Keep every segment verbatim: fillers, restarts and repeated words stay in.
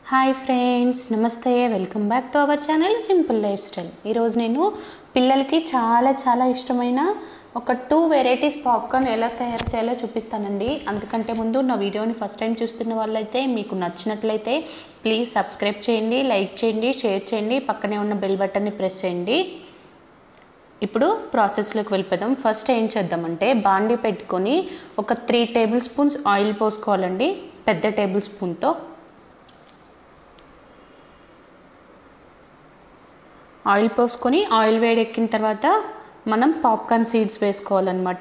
Hi friends, నమస్తే. Welcome back to our channel simple life style. ఈరోజు నేను పిల్లలకి చాలా చాలా ఇష్టమైన ఒక టూ వెరైటీస్ పాప్కార్న్ ఎలా తయారు చేయాలో చూపిస్తానండి. అందుకంటే ముందు నా వీడియోని ఫస్ట్ టైం చూస్తున్న వాళ్ళైతే మీకు నచ్చినట్లయితే ప్లీజ్ సబ్స్క్రైబ్ చేయండి, లైక్ చేయండి, షేర్ చేయండి, పక్కనే ఉన్న బెల్ బటన్ని ప్రెస్ చేయండి. ఇప్పుడు ప్రాసెస్లోకి వెళ్ళిపోదాం. ఫస్ట్ ఏం చేద్దామంటే బాండీ పెట్టుకొని ఒక త్రీ టేబుల్ స్పూన్స్ ఆయిల్ పోసుకోవాలండి, పెద్ద టేబుల్ స్పూన్తో. ఆయిల్ పోసుకొని ఆయిల్ వేడెక్కిన తర్వాత మనం పాప్కార్న్ సీడ్స్ వేసుకోవాలన్నమాట.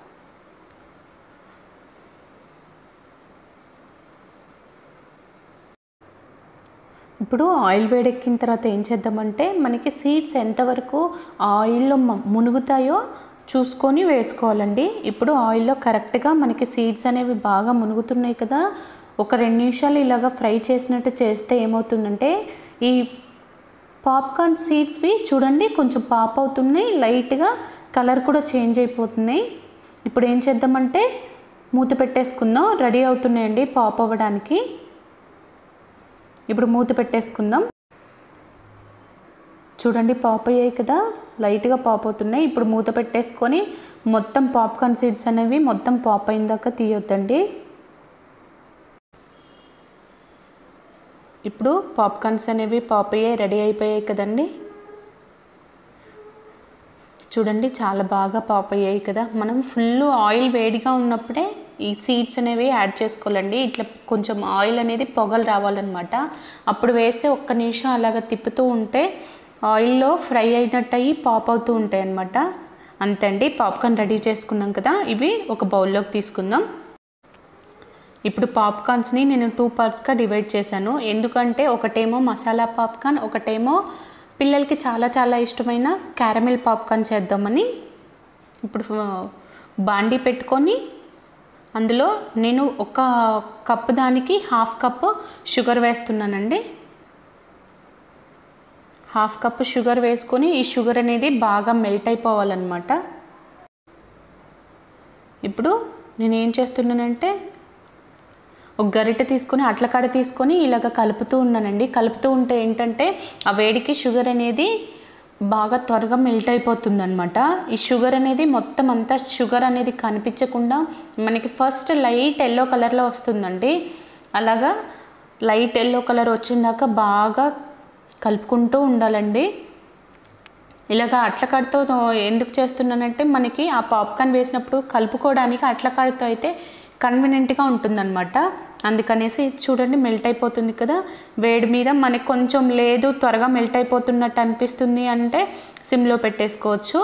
ఇప్పుడు ఆయిల్ వేడెక్కిన తర్వాత ఏం చేద్దామంటే మనకి సీడ్స్ ఎంతవరకు ఆయిల్లో మునుగుతాయో చూసుకొని వేసుకోవాలండి. ఇప్పుడు ఆయిల్లో కరెక్ట్గా మనకి సీడ్స్ అనేవి బాగా మునుగుతున్నాయి కదా, ఒక రెండు నిమిషాలు ఇలాగ ఫ్రై చేసినట్టు చేస్తే ఏమవుతుందంటే ఈ పాప్కార్న్ సీడ్స్వి చూడండి కొంచెం పాప్ అవుతున్నాయి, లైట్గా కలర్ కూడా చేంజ్ అయిపోతున్నాయి. ఇప్పుడు ఏం చేద్దామంటే మూత పెట్టేసుకుందాం. రెడీ అవుతున్నాయండి పాప్ అవ్వడానికి. ఇప్పుడు మూత పెట్టేసుకుందాం. చూడండి పాప్ అయ్యాయి కదా, లైట్గా పాప్ అవుతున్నాయి. ఇప్పుడు మూత పెట్టేసుకొని మొత్తం పాప్కార్న్ సీడ్స్ అనేవి మొత్తం పాప్ అయిన దాకా తీయొద్దండి. ఇప్పుడు పాప్కార్న్స్ అనేవి పాప్ అయ్యాయి, రెడీ అయిపోయాయి కదండి. చూడండి చాలా బాగా పాప్ అయ్యాయి కదా. మనం ఫుల్ ఆయిల్ వేడిగా ఉన్నప్పుడే ఈ సీడ్స్ అనేవి యాడ్ చేసుకోవాలండి. ఇట్లా కొంచెం ఆయిల్ అనేది పొగలు రావాలన్నమాట. అప్పుడు వేసి ఒక్క నిమిషం అలాగ తిప్పుతూ ఉంటే ఆయిల్లో ఫ్రై అయినట్టు అయ్యి పాప్ అవుతూ ఉంటాయి అన్నమాట. అంతే అండి, పాప్కార్న్ రెడీ చేసుకున్నాం కదా. ఇవి ఒక బౌల్లోకి తీసుకుందాం. ఇప్పుడు పాప్కార్న్స్ని నేను టూ పార్ట్స్గా డివైడ్ చేశాను. ఎందుకంటే ఒకటేమో మసాలా పాప్కార్న్, ఒకటేమో పిల్లలకి చాలా చాలా ఇష్టమైన క్యారమిల్ పాప్కార్న్ చేద్దామని. ఇప్పుడు బాండీ పెట్టుకొని అందులో నేను ఒక కప్పు దానికి హాఫ్ కప్పు షుగర్ వేస్తున్నానండి. హాఫ్ కప్పు షుగర్ వేసుకొని ఈ షుగర్ అనేది బాగా మెల్ట్ అయిపోవాలన్నమాట. ఇప్పుడు నేను ఏం చేస్తున్నానంటే ఒక గరిటె తీసుకొని అట్లకాడ తీసుకొని ఇలాగ కలుపుతూ ఉన్నానండి. కలుపుతూ ఉంటే ఏంటంటే ఆ వేడికి షుగర్ అనేది బాగా త్వరగా మెల్ట్ అయిపోతుంది అనమాట. ఈ షుగర్ అనేది మొత్తం అంతా షుగర్ అనేది కనిపించకుండా మనకి ఫస్ట్ లైట్ ఎల్లో కలర్లో వస్తుందండి. అలాగా లైట్ ఎల్లో కలర్ వచ్చిందాక బాగా కలుపుకుంటూ ఉండాలండి. ఇలాగ అట్లకాడతో ఎందుకు చేస్తున్నానంటే మనకి ఆ పాప్కార్న్ వేసినప్పుడు కలుపుకోవడానికి అట్లకాడతో అయితే కన్వీనియంట్గా ఉంటుందన్నమాట. అందుకనేసి చూడండి మెల్ట్ అయిపోతుంది కదా వేడి మీద. మనకి కొంచెం లేదు త్వరగా మెల్ట్ అయిపోతున్నట్టు అనిపిస్తుంది అంటే సిమ్లో పెట్టేసుకోవచ్చు.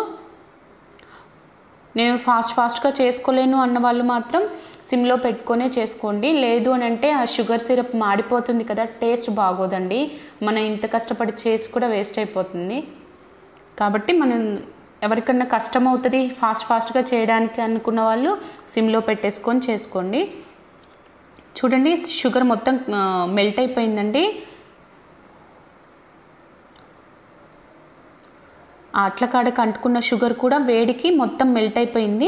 నేను ఫాస్ట్ ఫాస్ట్గా చేసుకోలేను అన్న వాళ్ళు మాత్రం సిమ్లో పెట్టుకొనే చేసుకోండి. లేదు అని అంటే ఆ షుగర్ సిరప్ మాడిపోతుంది కదా, టేస్ట్ బాగోదండి. మనం ఇంత కష్టపడి చేసి కూడా వేస్ట్ అయిపోతుంది. కాబట్టి మనం ఎవరికన్నా కష్టం అవుతుంది ఫాస్ట్ ఫాస్ట్గా చేయడానికి అనుకున్న వాళ్ళు సిమ్లో పెట్టేసుకొని చేసుకోండి. చూడండి షుగర్ మొత్తం మెల్ట్ అయిపోయిందండి. ఆ అట్లకాడకు అంటుకున్న షుగర్ కూడా వేడికి మొత్తం మెల్ట్ అయిపోయింది.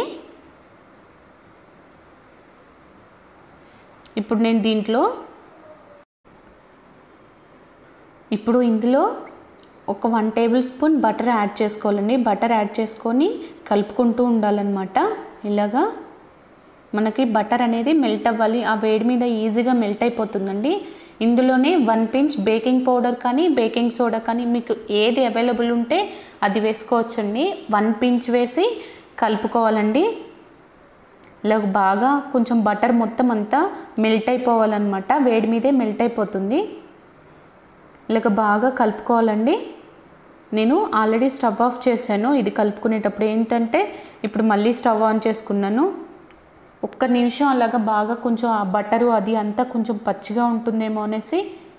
ఇప్పుడు నేను దీంట్లో ఇప్పుడు ఇందులో ఒక one table spoon butter add చేసుకోవాలండి. బటర్ యాడ్ చేసుకొని కలుపుకుంటూ ఉండాలన్నమాట. ఇలాగా మనకి బటర్ అనేది మెల్ట్ అవ్వాలి. ఆ వేడి మీద ఈజీగా మెల్ట్ అయిపోతుందండి. ఇందులోనే వన్ పించ్ బేకింగ్ పౌడర్ కానీ బేకింగ్ సోడా కానీ మీకు ఏది అవైలబుల్ ఉంటే అది వేసుకోవచ్చండి. వన్ పించ్ వేసి కలుపుకోవాలండి. ఇలా బాగా కొంచెం బటర్ మొత్తం అంతా మెల్ట్ అయిపోవాలన్నమాట. వేడి మీదే మెల్ట్ అయిపోతుంది. ఇలాగ బాగా కలుపుకోవాలండి. నేను ఆల్రెడీ స్టవ్ ఆఫ్ చేశాను. ఇది కలుపుకునేటప్పుడు ఏంటంటే ఇప్పుడు మళ్ళీ స్టవ్ ఆన్ చేసుకున్నాను. ఒక్క నిమిషం అలాగా బాగా కొంచెం ఆ బటరు అది అంతా కొంచెం పచ్చిగా ఉంటుందేమో అనేసి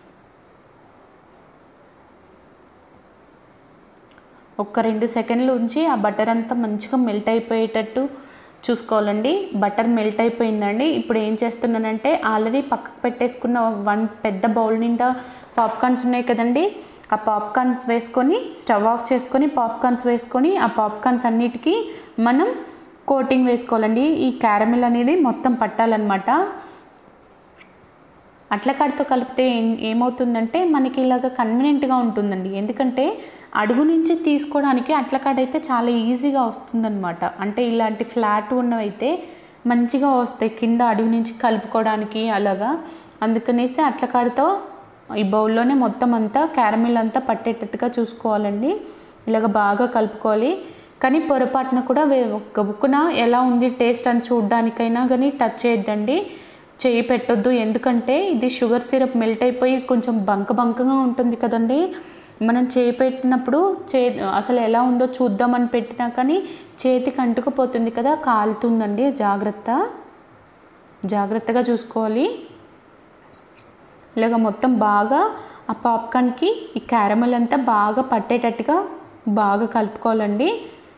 ఒక్క రెండు సెకండ్లు ఉంచి ఆ బటర్ అంతా మంచిగా మెల్ట్ అయిపోయేటట్టు చూసుకోవాలండి. బటర్ మెల్ట్ అయిపోయిందండి. ఇప్పుడు ఏం చేస్తున్నానంటే ఆల్రెడీ పక్కకు పెట్టేసుకున్న వన్ పెద్ద బౌల్ నిండా పాప్కార్న్స్ ఉన్నాయి కదండి, ఆ పాప్కార్న్స్ వేసుకొని స్టవ్ ఆఫ్ చేసుకొని పాప్కార్న్స్ వేసుకొని ఆ పాప్కార్న్స్ అన్నిటికీ మనం కోటింగ్ వేసుకోవాలండి. ఈ క్యారమిల్ అనేది మొత్తం పట్టాలన్నమాట. అట్లకాడతో కలిపితే ఏం ఏమవుతుందంటే మనకి ఇలాగ కన్వీనియంట్గా ఉంటుందండి. ఎందుకంటే అడుగు నుంచి తీసుకోవడానికి అట్లకాడ అయితే చాలా ఈజీగా వస్తుందన్నమాట. అంటే ఇలాంటి ఫ్లాట్ ఉన్నవైతే మంచిగా వస్తాయి కింద అడుగు నుంచి కలుపుకోవడానికి అలాగా. అందుకనేసి అట్లకాడతో ఈ బౌల్లోనే మొత్తం అంతా క్యారమిల్ అంతా పట్టేటట్టుగా చూసుకోవాలండి. ఇలాగ బాగా కలుపుకోవాలి. కానీ పొరపాటున కూడా గబుక్కున ఎలా ఉంది టేస్ట్ అని చూడడానికైనా కానీ టచ్ చేయొద్దండి, చేయి పెట్టొద్దు. ఎందుకంటే ఇది షుగర్ సిరప్ మెల్ట్ అయిపోయి కొంచెం బంక బంకగా ఉంటుంది కదండి. మనం చేయి పెట్టినప్పుడు చే అసలు ఎలా ఉందో చూద్దామని పెట్టినా కానీ చేతికి అంటుకుపోతుంది కదా, కాలుతుందండి. జాగ్రత్త జాగ్రత్తగా చూసుకోవాలి. ఇలాగ మొత్తం బాగా ఆ పాప్కార్న్కి ఈ క్యారమెల్ అంతా బాగా పట్టేటట్టుగా బాగా కలుపుకోవాలండి.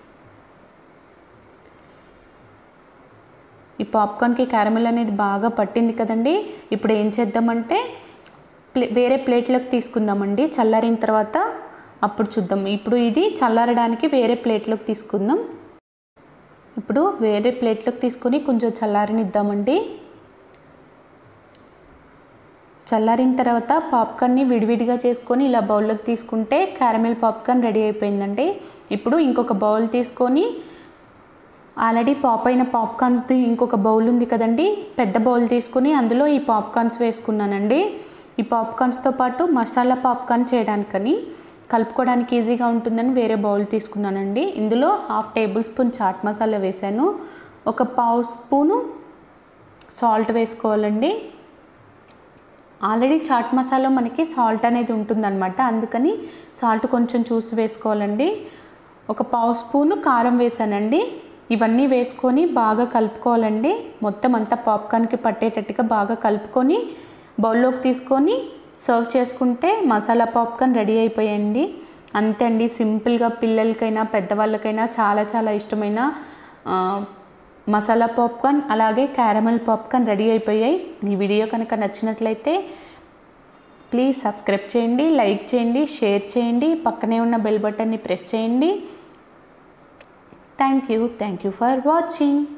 ఈ పాప్కార్న్కి క్యారమెల్ అనేది బాగా పట్టింది కదండి. ఇప్పుడు ఏం చేద్దామంటే ప్లే వేరే ప్లేట్లోకి తీసుకుందామండి. చల్లారిన తర్వాత అప్పుడు చూద్దాం. ఇప్పుడు ఇది చల్లారడానికి వేరే ప్లేట్లోకి తీసుకుందాం. ఇప్పుడు వేరే ప్లేట్లోకి తీసుకొని కొంచెం చల్లారనిద్దామండి. చల్లారిన తర్వాత పాప్కార్న్ని విడివిడిగా చేసుకొని ఇలా బౌల్లోకి తీసుకుంటే క్యారమెల్ పాప్కార్న్ రెడీ అయిపోయిందండి. ఇప్పుడు ఇంకొక బౌల్ తీసుకొని ఆల్రెడీ పాప్ అయిన పాప్కార్న్స్ది ఇంకొక బౌల్ ఉంది కదండి, పెద్ద బౌల్ తీసుకుని అందులో ఈ పాప్కార్న్స్ వేసుకున్నానండి. ఈ పాప్కార్న్స్తో పాటు మసాలా పాప్కార్న్ చేయడానికని కలుపుకోవడానికి ఈజీగా ఉంటుందని వేరే బౌల్ తీసుకున్నానండి. ఇందులో half table spoon chaat masala వేసాను. ఒక పావు స్పూను సాల్ట్ వేసుకోవాలండి. ఆల్రెడీ చాట్ మసాలా మనకి సాల్ట్ అనేది ఉంటుందన్నమాట, అందుకని సాల్ట్ కొంచెం చూసి వేసుకోవాలండి. ఒక పావు స్పూను కారం వేసానండి. ఇవన్నీ వేసుకొని బాగా కలుపుకోవాలండి. మొత్తం అంతా పాప్కార్న్కి పట్టేటట్టుగా బాగా కలుపుకొని బౌల్లోకి తీసుకొని సర్వ్ చేసుకుంటే మసాలా పాప్కార్న్ రెడీ అయిపోయాయండి. అంతే అండి, సింపుల్గా పిల్లలకైనా పెద్దవాళ్ళకైనా చాలా చాలా ఇష్టమైన మసాలా పాప్కార్న్ అలాగే క్యారమెల్ పాప్కార్న్ రెడీ అయిపోయాయి. ఈ వీడియో కనుక నచ్చినట్లయితే ప్లీజ్ సబ్స్క్రైబ్ చేయండి, లైక్ చేయండి, షేర్ చేయండి, పక్కనే ఉన్న బెల్ బటన్ని ప్రెస్ చేయండి. Thank you. Thank you for watching.